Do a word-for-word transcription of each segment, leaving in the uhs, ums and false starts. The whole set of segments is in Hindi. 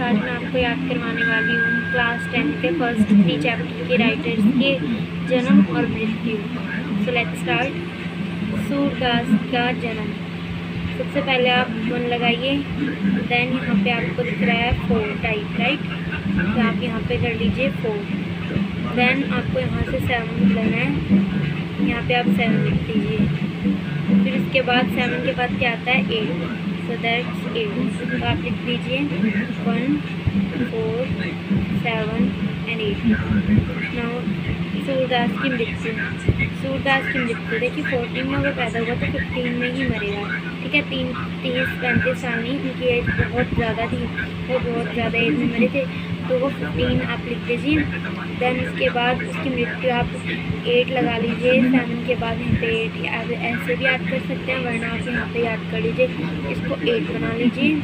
आज मैं आपको याद करवाने वाली हूँ क्लास टेन के फर्स्ट थ्री चैप्टर के राइटर्स के जन्म और मृत्यु। So let's start. सूरदास का जन्म। सबसे पहले आप वन लगाइए, देन यहाँ पे आपको दिख रहा है फोर टाइप, राइट। तो आप यहाँ पे कर लीजिए फोर, देन आपको यहाँ से सेवन लेना है, यहाँ पे आप सेवन लिख दीजिए। फिर इसके बाद सेवन के बाद क्या आता है, एट। So that's eight. तो आप लिख दीजिए one, four, seven and eight. Now Surdas की मृत्यु। सूरदास की मृत्यु देखिए, फोर्टीन में वो पैदा हुआ तो फिफ्टीन में ही मरेगा, ठीक है। तीन तीस पैंतीस साल नहीं, उनकी एज बहुत ज़्यादा थी, वो बहुत ज़्यादा एज में मरे थे, तो वो फिफ्टीन आप लिख दीजिए। देन उसके बाद उसकी मृत्यु आप एट लगा लीजिए, सेवन के बाद यहाँ पे एट, आप ऐसे भी याद कर सकते हैं, वरना आप यहाँ पे याद कर लीजिए, इसको एट बना लीजिए,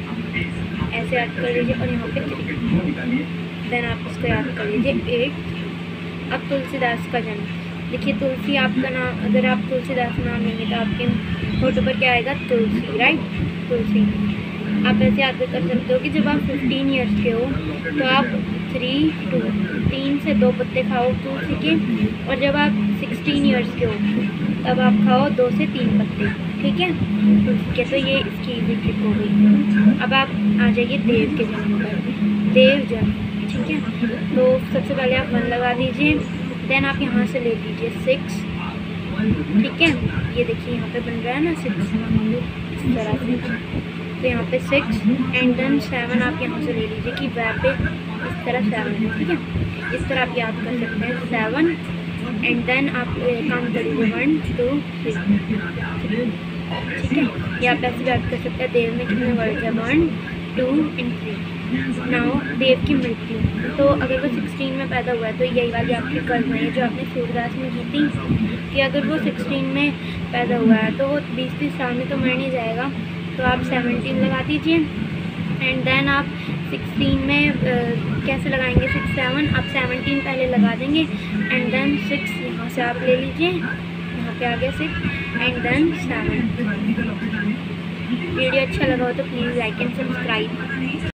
ऐसे याद कर लीजिए, और यहाँ पे थ्री, देन आप इसको याद कर लीजिए एट। अब तुलसीदास का जन्म। देखिए तुलसी आपका नाम, अगर आप तुलसीदास नाम लेंगे तो आपके फोटो पर क्या आएगा, तुलसी, राइट, तुलसी। आप ऐसे याद कर सकते हो कि जब आप फिफ्टीन ईयर्स के हो तो आप थ्री टू तीन से दो पत्ते खाओ तुलसी के, और जब आप सिक्सटीन ईयर्स के हो तब आप खाओ दो से तीन पत्ते, ठीक है, तुलसी के। तो ये इसकी इजी ट्रिक हो गई। अब आप आ जाइए देव के जन्म पर। देव जन्म, ठीक है। तो सबसे पहले आप वन लगा दीजिए, देन आप यहाँ से ले लीजिए सिक्स, ठीक है। ये देखिए यहाँ पे बन रहा है ना सिक्स, इस तरह से। तो यहाँ पे सिक्स एंड देन सेवन आप यहाँ से ले लीजिए कि वहाँ पे इस तरह सेवन है, ठीक है। इस तरह आप याद कर सकते हैं सेवन, एंड देन आप काउंट कर लीजिए वन टू थ्री, ठीक है। ये आप ऐसे याद कर सकते हैं। देव में कितने वर्ड्स है, one two and three. Now Dev की मृत्यु। तो अगर वो सिक्सटीन में पैदा हुआ है तो यही वाली आपकी कर्म है जो आपने सूरदास में की थी, कि अगर वो सिक्सटीन में पैदा हुआ है तो वो बीस तीस साल में तो मर नहीं जाएगा, तो आप सेवनटीन लगा दीजिए, एंड देन आप सिक्सटीन में uh, कैसे लगाएंगे, सिक्स सेवन, आप सेवनटीन पहले लगा देंगे, एंड देन सिक्स यहाँ से आप ले लीजिए, यहाँ पे आ गया six, and then seven. Video अच्छा लगा हो तो प्लीज़ लाइक एंड सब्सक्राइब।